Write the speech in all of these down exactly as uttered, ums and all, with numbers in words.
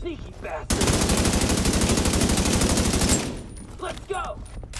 Sneaky bastard! Let's go!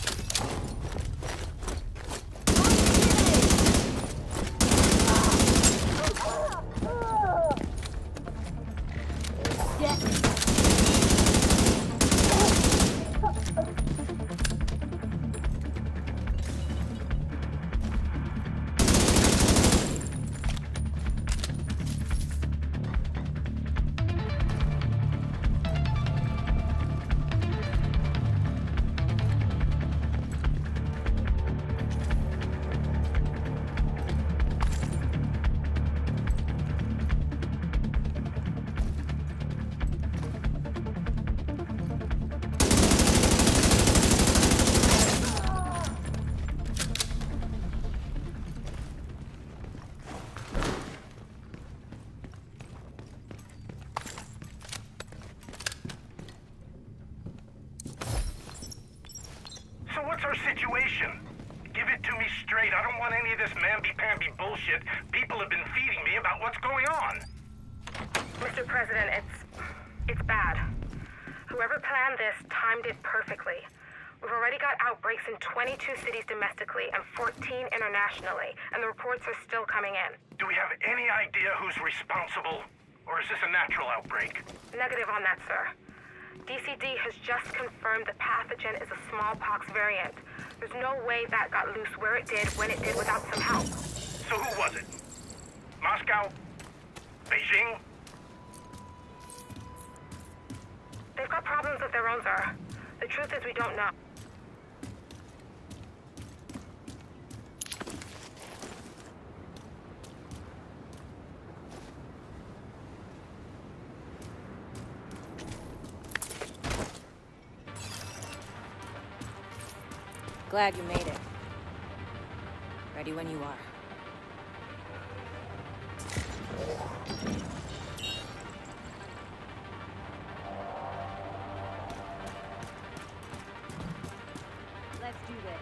What's our situation? Give it to me straight. I don't want any of this mamby-pamby bullshit people have been feeding me about what's going on. Mister President, it's... it's bad. Whoever planned this timed it perfectly. We've already got outbreaks in twenty-two cities domestically and fourteen internationally, and the reports are still coming in. Do we have any idea who's responsible? Or is this a natural outbreak? Negative on that, sir. D C D has just confirmed the pathogen is a smallpox variant. There's no way that got loose where it did, when it did, without some help. So who was it? Moscow? Beijing? They've got problems of their own, sir. The truth is we don't know. Glad you made it. Ready when you are. Let's do this.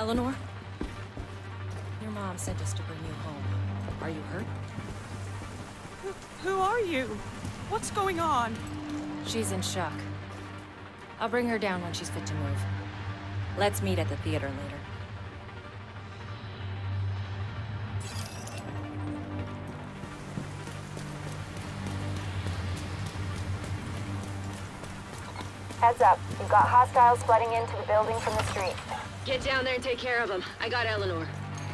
Eleanor? Your mom sent us to bring you home. Are you hurt? Who, who are you? What's going on? She's in shock. I'll bring her down when she's fit to move. Let's meet at the theater later. Heads up. We've got hostiles flooding into the building from the street. Get down there and take care of them. I got Eleanor.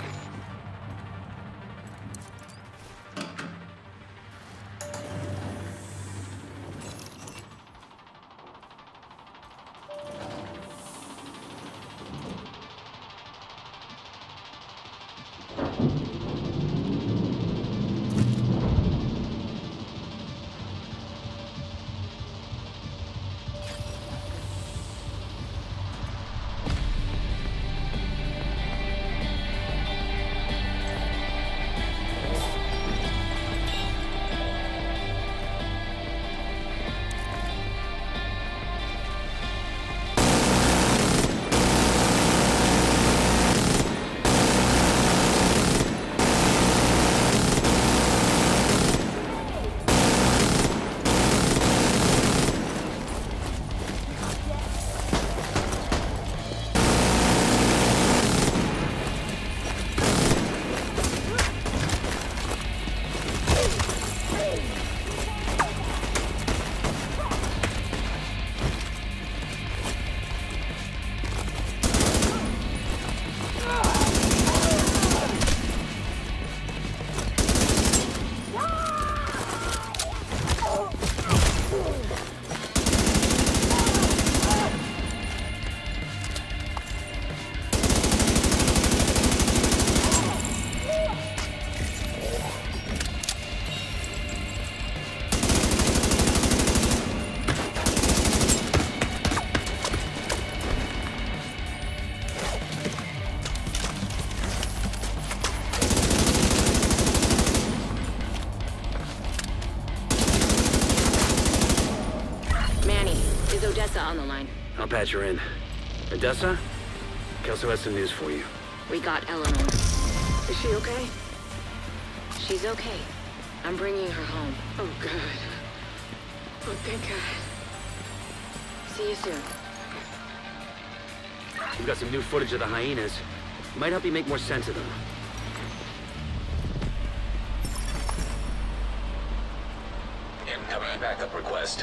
On the line. I'll patch her in. Odessa? Kelso has some news for you. We got Eleanor. Is she okay? She's okay. I'm bringing her home. Oh, God. Oh, thank God. See you soon. We've got some new footage of the hyenas. Might help you make more sense of them. Incoming backup request.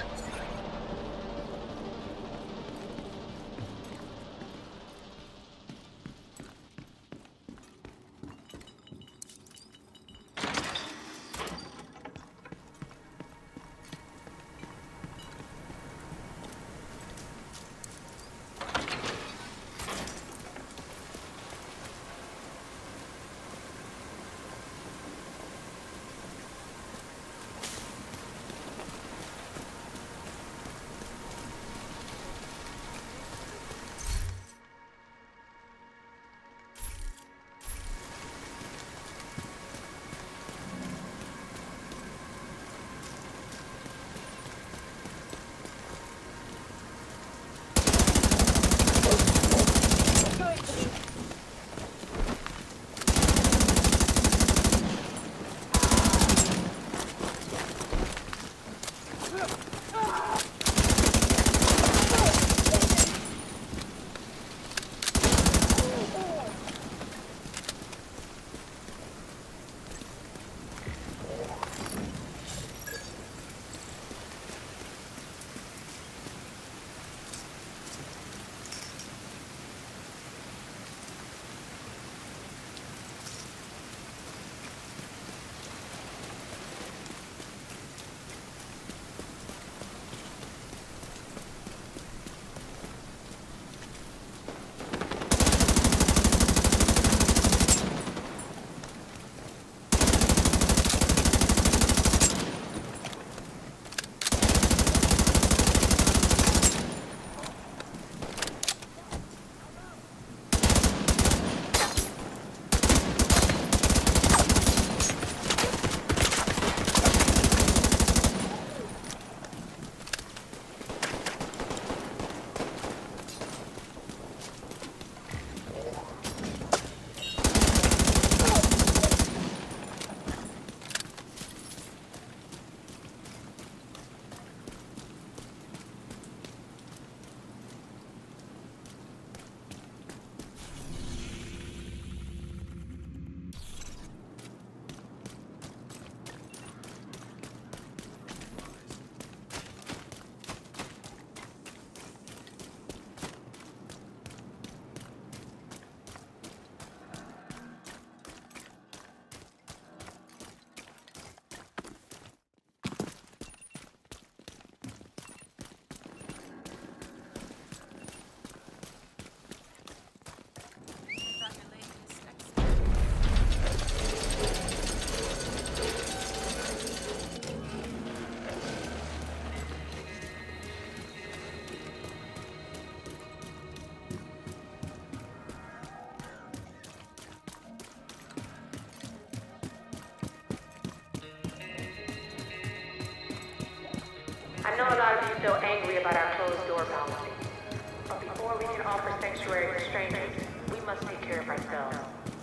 I know a lot of you feel angry about our closed door policy. But before we can offer sanctuary to strangers, we must take care of ourselves.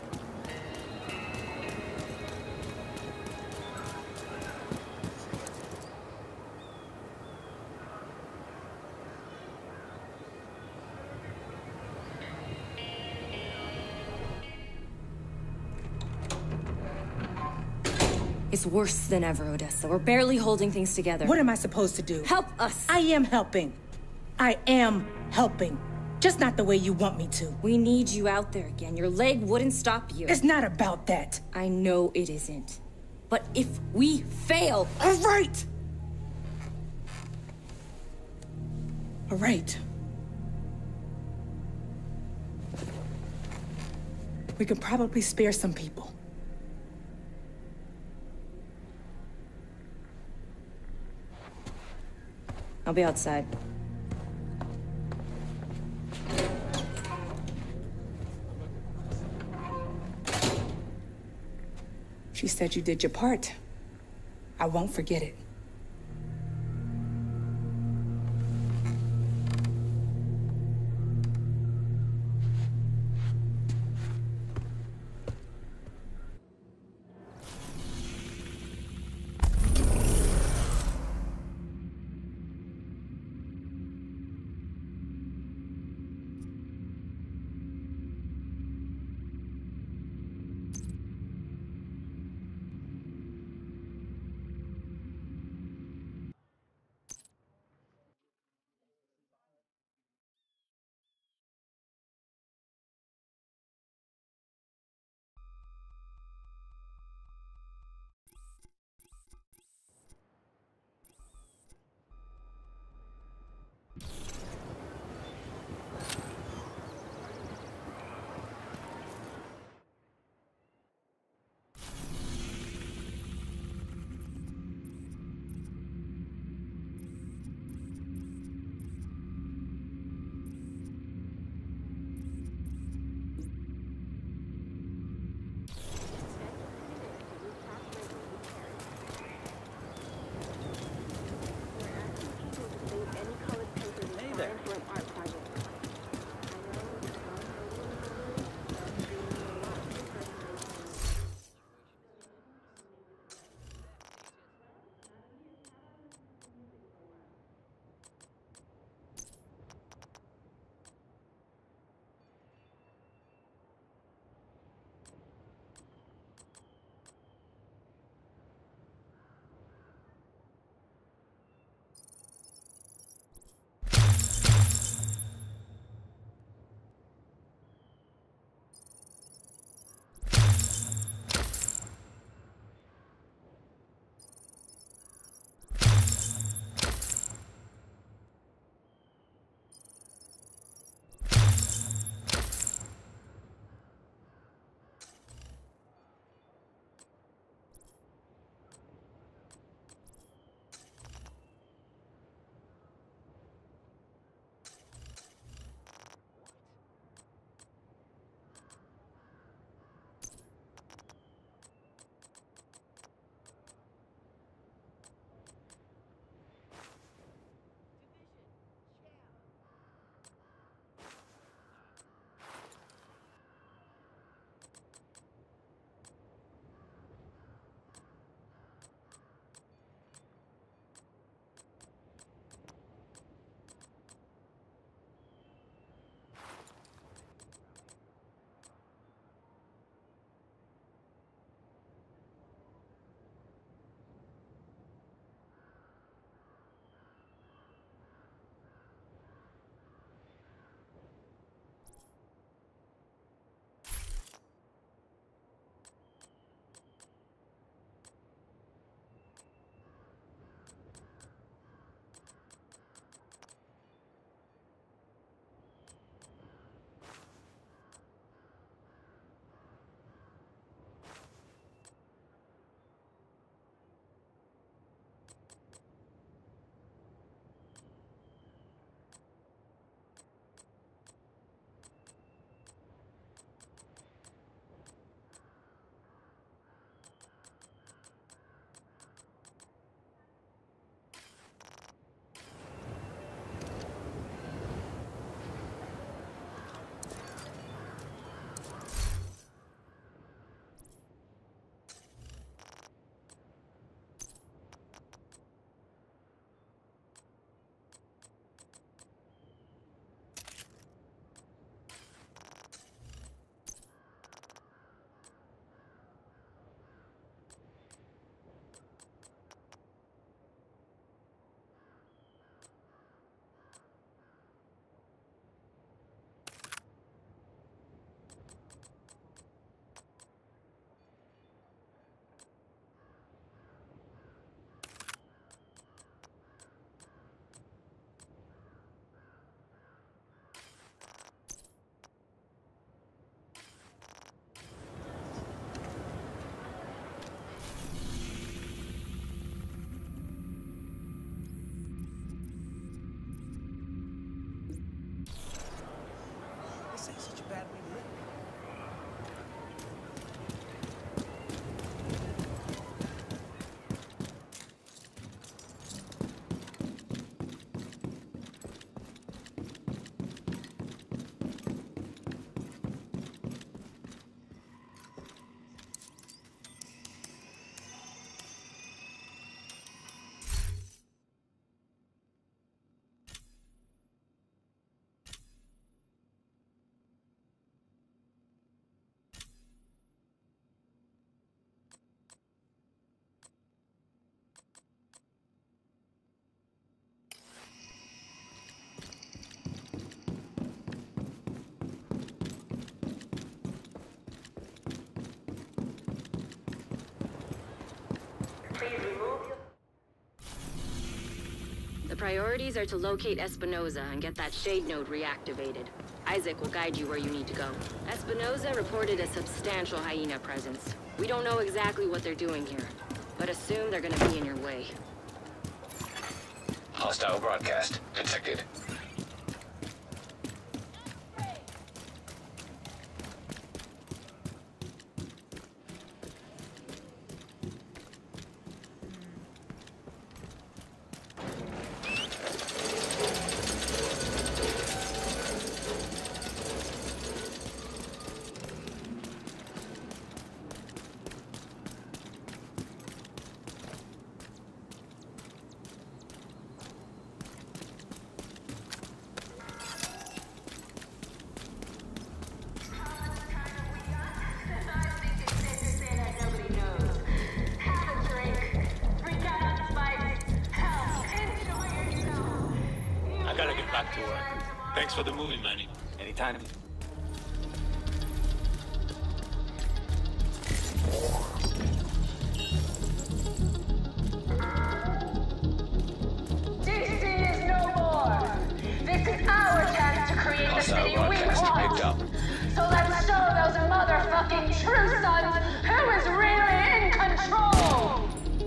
It's worse than ever, Odessa. We're barely holding things together. What am I supposed to do? Help us! I am helping. I am helping. Just not the way you want me to. We need you out there again. Your leg wouldn't stop you. It's not about that. I know it isn't. But if we fail... All right! All right. We could probably spare some people. I'll be outside. She said you did your part. I won't forget it. priorities are to locate Espinosa and get that shade node reactivated. Isaac will guide you where you need to go. Espinosa reported a substantial hyena presence. We don't know exactly what they're doing here, but assume they're gonna be in your way. Hostile broadcast detected. I gotta get back to work. Thanks for the movie, Manny. Anytime. D C is no more! This is our chance to create the city we want! So let's show those motherfucking true sons who is really in control!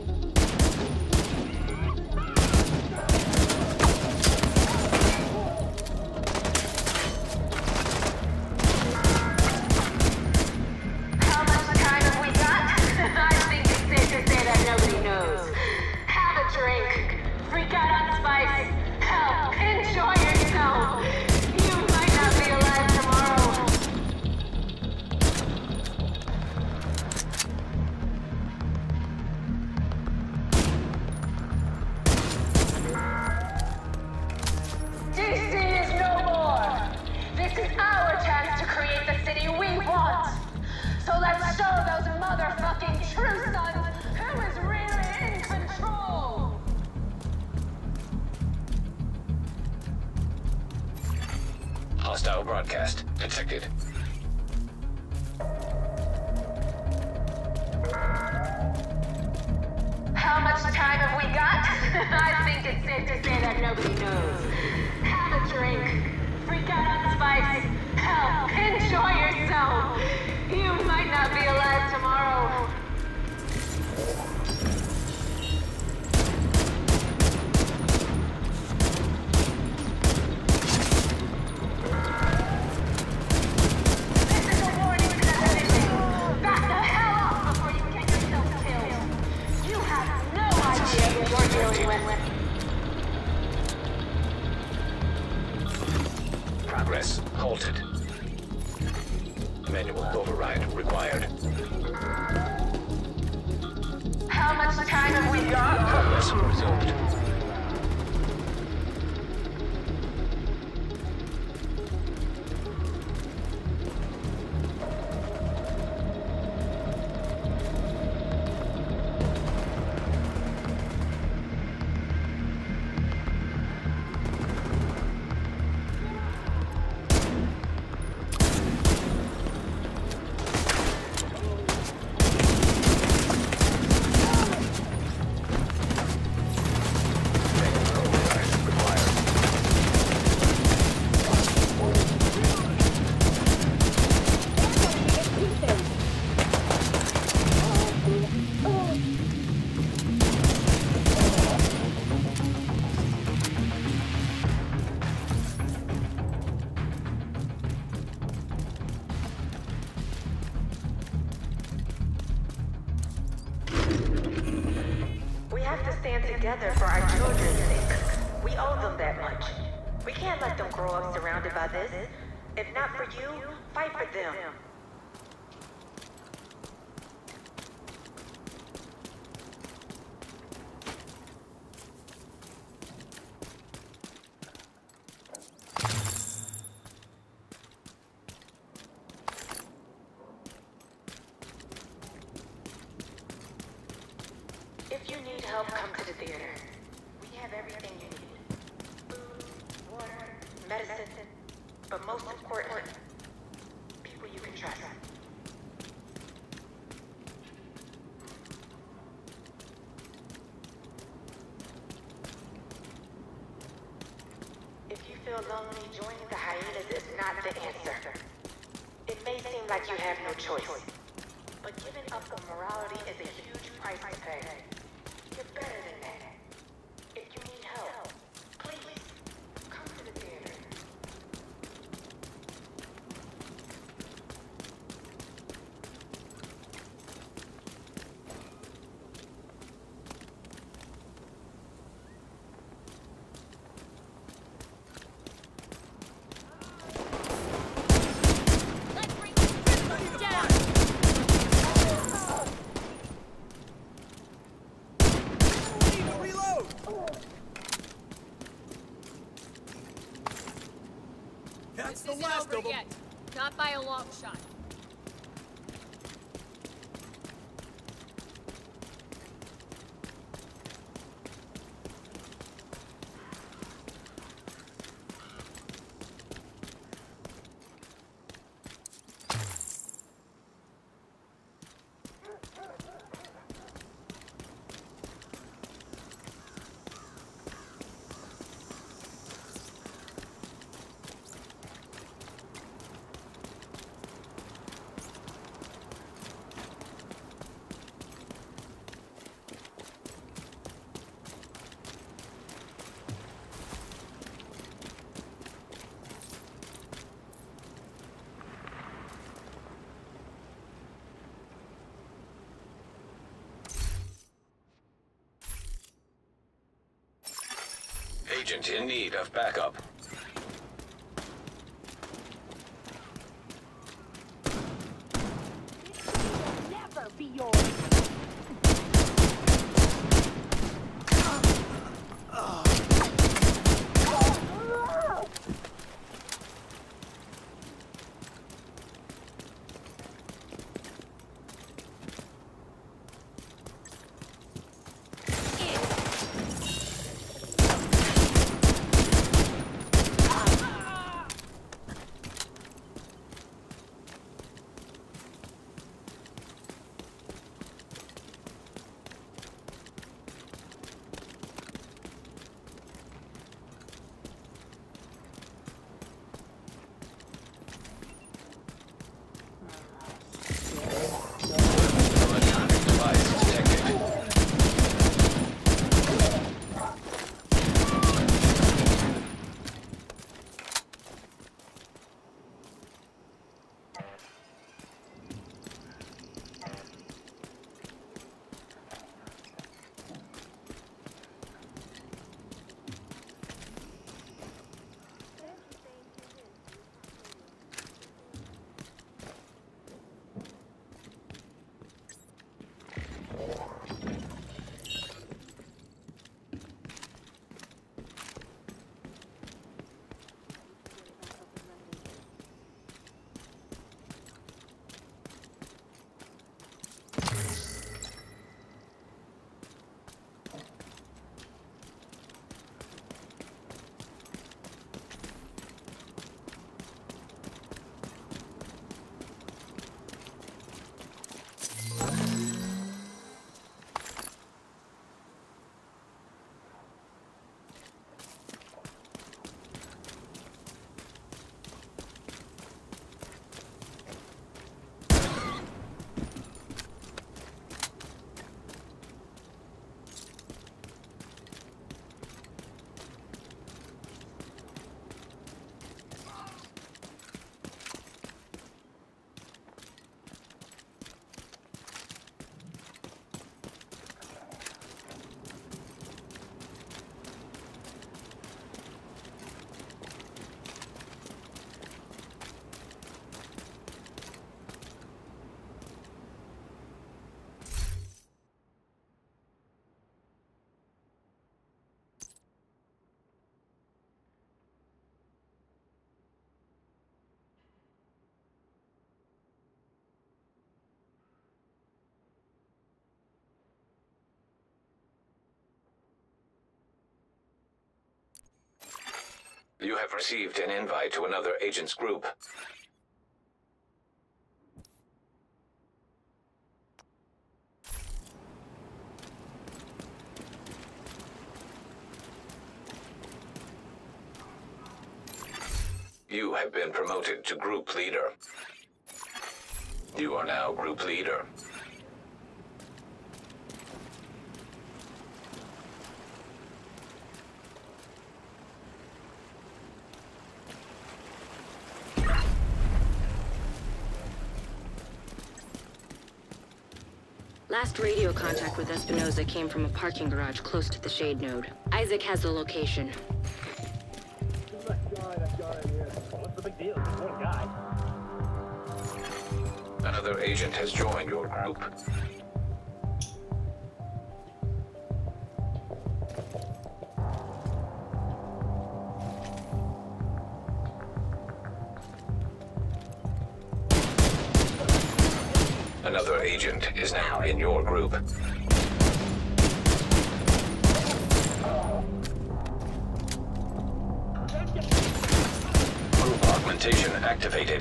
Hostile broadcast detected. How much time have we got? I think it's safe to say that nobody knows. Have a drink. Freak out on spice. Hell, enjoy yourself. You might not be alive tomorrow. Progress halted. Manual override required. How much time have we got? Progress resumed. Together for our children's sake. We owe them that much. We can't let them grow up surrounded by this. If not for you, fight for them. If you need help, come to the theater. We have everything you need. Food, water, medicine, but most important, people you can trust. feel lonely, joining the hyenas is not the answer. It may seem like you have no choice, but giving up on morality is a huge price to pay. You're better than that. If you need help, please, come to the theater. That's the last of them. Yet. Not by a long shot. Agent in need of backup. Never be yours. You have received an invite to another agent's group. You have been promoted to group leader. You are now group leader. Last radio contact with Espinoza came from a parking garage close to the Shade Node. Isaac has the location. What's the big deal? Just one guy. Another agent has joined your group. Another agent is now in your group. Group augmentation activated.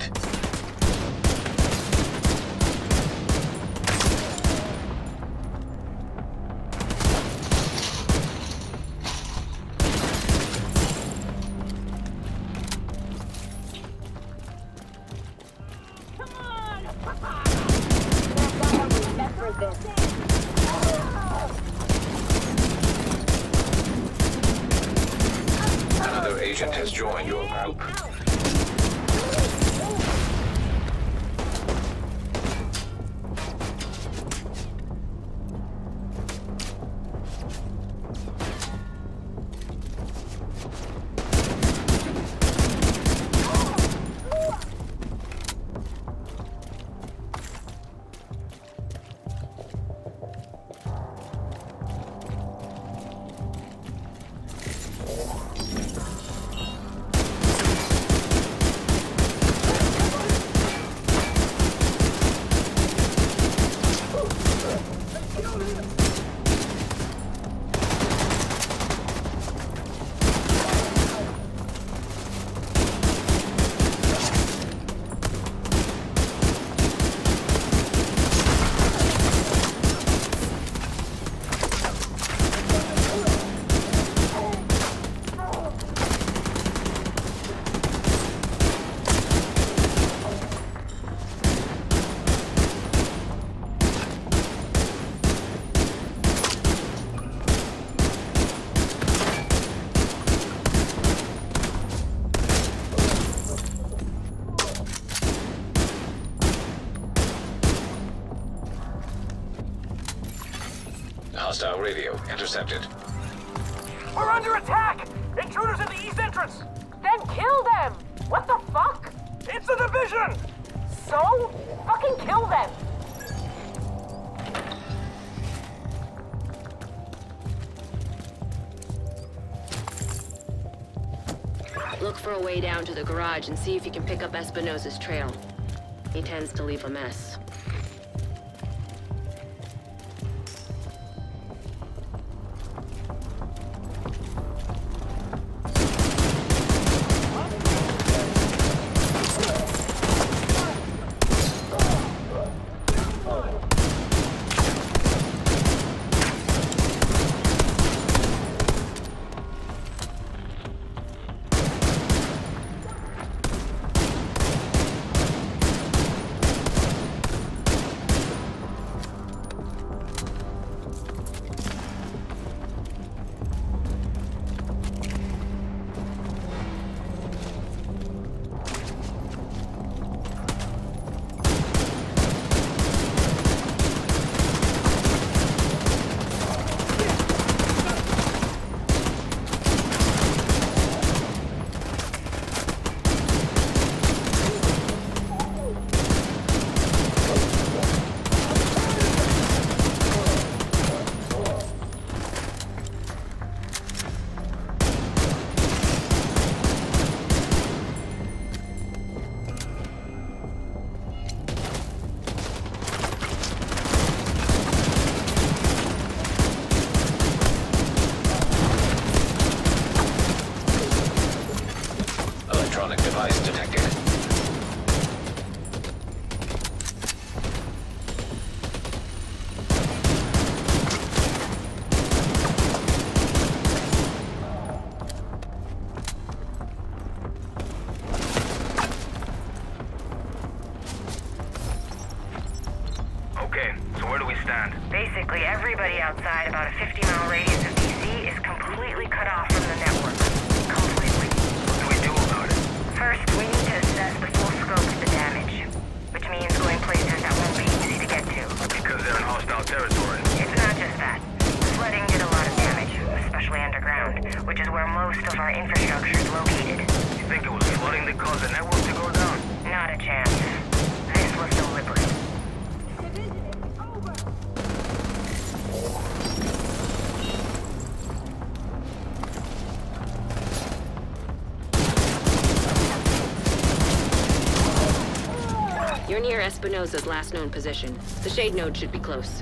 Another agent has joined your group. Hostile radio intercepted. We're under attack! Intruders at the east entrance! Then kill them! What the fuck? It's a division! So? Fucking kill them! Look for a way down to the garage and see if you can pick up Espinoza's trail. He tends to leave a mess. which is where most of our infrastructure is located. You think it was flooding that caused the network to go down? Not a chance. This was deliberate. You're near Espinosa's last known position. The Shade Node should be close.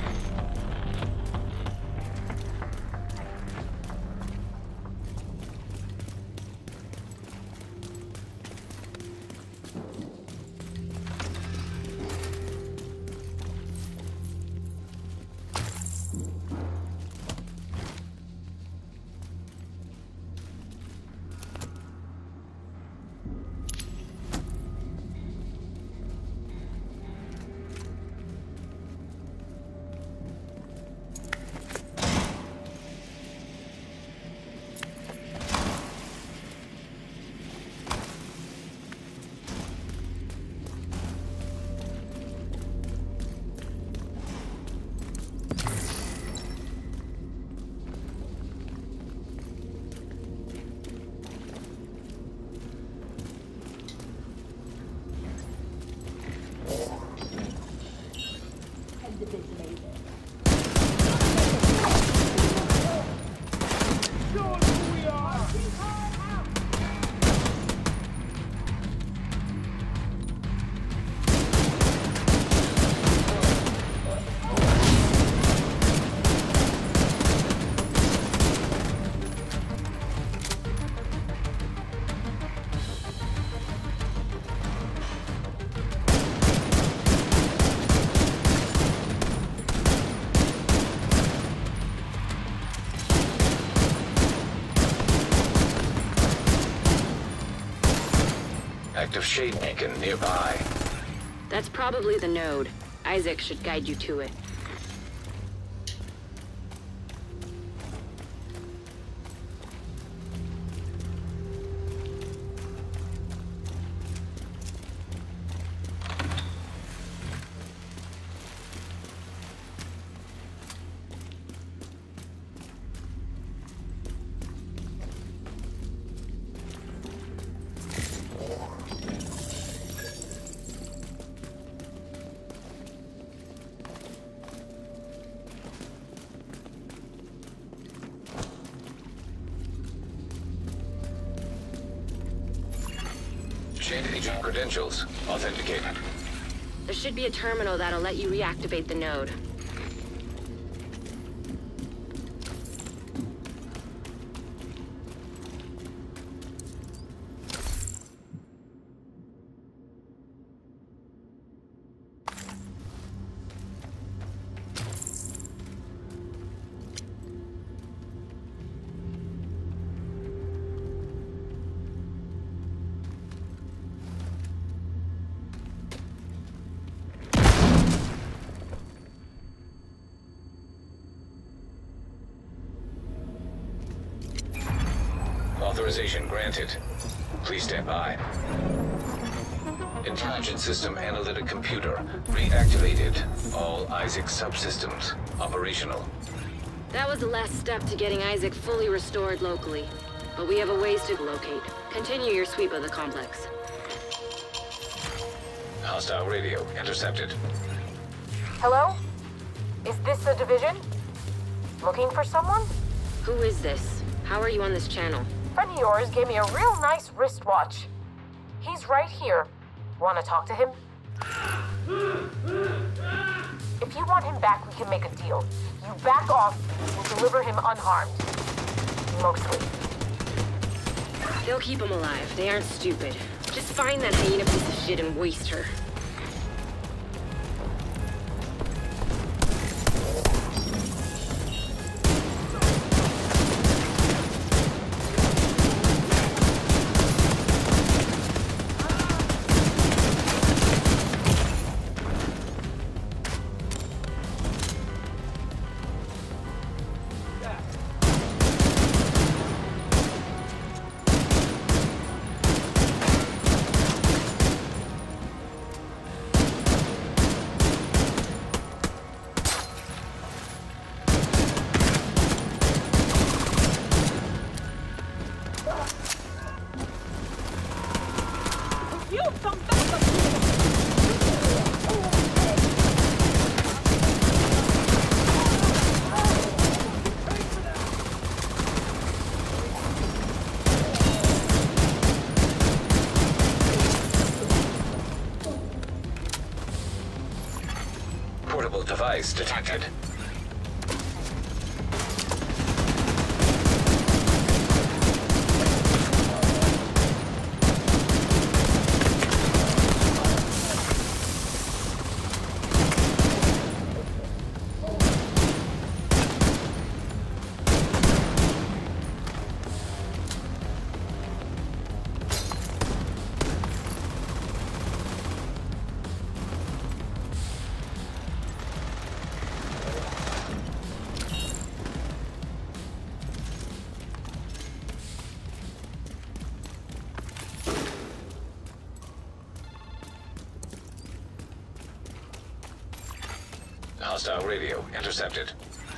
Active shade beacon nearby. That's probably the node. Isaac should guide you to it. Shade agent credentials authenticated. There should be a terminal that'll let you reactivate the node. Authorization granted. Please stand by. Intelligence system analytic computer reactivated. All Isaac subsystems operational. That was the last step to getting Isaac fully restored locally. But we have a ways to locate. Continue your sweep of the complex. Hostile radio intercepted. Hello? Is this the division? Looking for someone? Who is this? How are you on this channel? Friend of yours gave me a real nice wristwatch. He's right here. Want to talk to him? If you want him back, we can make a deal. You back off, we'll deliver him unharmed. Mostly. They'll keep him alive. They aren't stupid. Just find that hyena piece of shit and waste her. device detected. Hostile radio intercepted.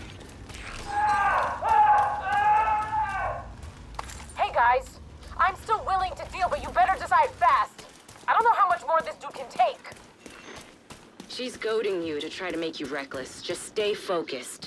Hey guys, I'm still willing to deal, but you better decide fast. I don't know how much more this dude can take. She's goading you to try to make you reckless. Just stay focused.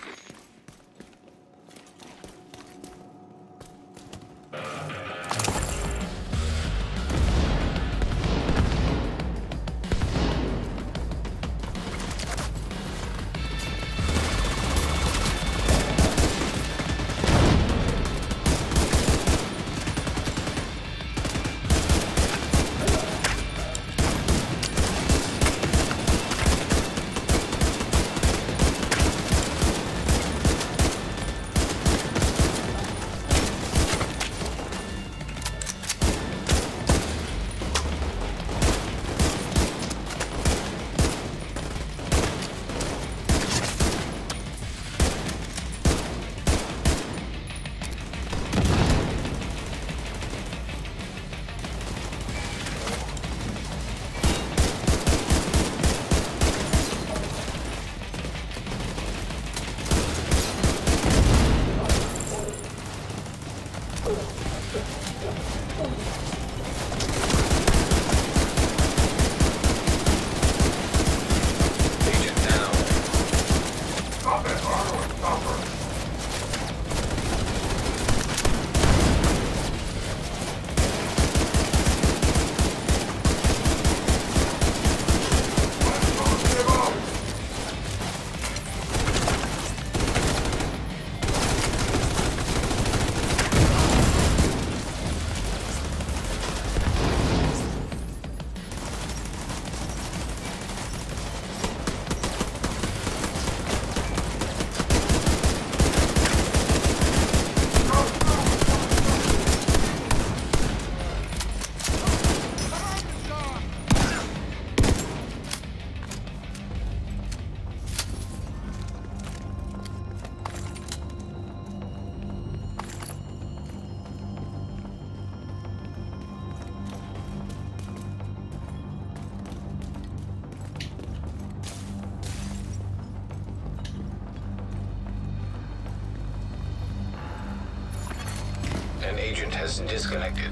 An agent has disconnected.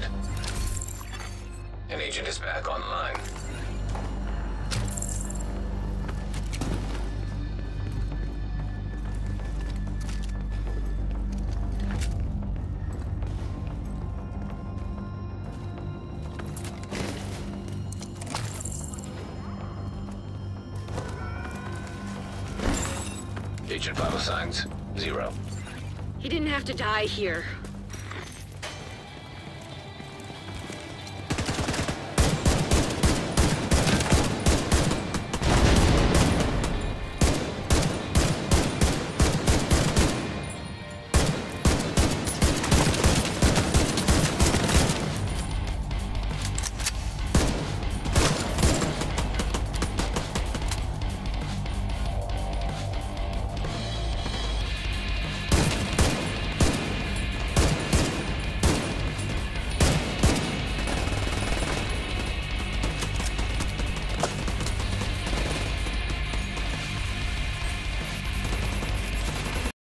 An agent is back online. Agent vital signs, zero. He didn't have to die here.